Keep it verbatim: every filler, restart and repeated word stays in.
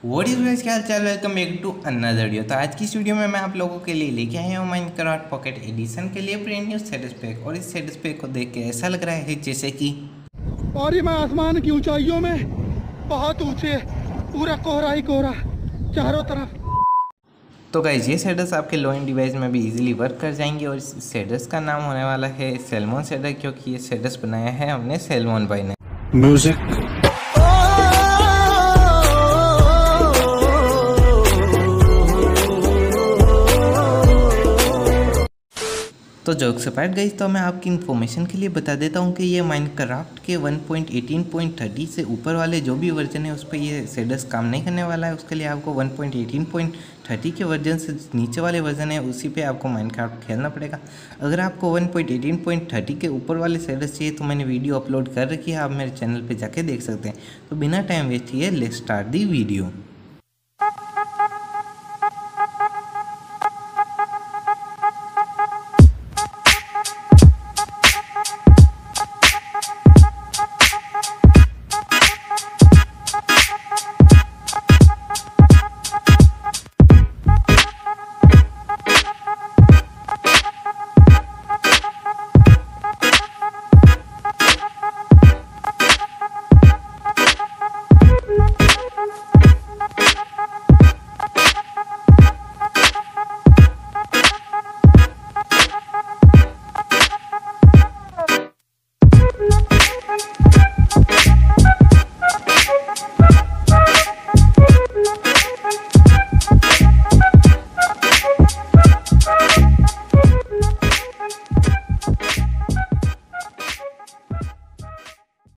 What is guys, क्या हाल चाल। Welcome back to another video. तो आज की इस वीडियो में मैं आप लोगों के लिए लेके आया हूँ माइनक्राफ्ट पॉकेट एडिशन के लिए ब्रांड न्यू स्टेटस पैक। और इस स्टेटस पैक को देख के ऐसा लग रहा है जैसे कि और ये मैं आसमान की ऊंचाइयों में बहुत ऊंचे, पूरा कोहरा ही कोहरा चारों तरफ। तो गाइस ये शेडर्स आपके लो एंड डिवाइस में भी इजीली वर्क कर जाएंगे। और इस शेडर्स का नाम होने वाला है सैल्मन शेडर, क्योंकि ये शेडर्स बनाया है हमने सैल्मन भाई ने। म्यूजिक तो जोक्स अपार्ट गाइस, तो मैं आपकी इन्फॉर्मेशन के लिए बता देता हूँ कि ये माइनक्राफ्ट के one point eighteen point thirty से ऊपर वाले जो भी वर्जन है उस पर ये शेडर्स काम नहीं करने वाला है। उसके लिए आपको one point eighteen point thirty के वर्जन से नीचे वाले वर्जन है उसी पे आपको माइनक्राफ्ट खेलना पड़ेगा। अगर आपको one point eighteen point thirty के ऊपर वाले शेडर्स चाहिए तो मैंने वीडियो अपलोड कर रखी है, आप मेरे चैनल पर जाके देख सकते हैं। तो बिना टाइम वेस्ट किए लेट्स स्टार्ट दी वीडियो।